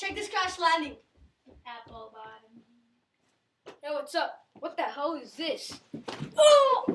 Check this crash landing. Apple bottom. Yo, what's up? What the hell is this? Oh!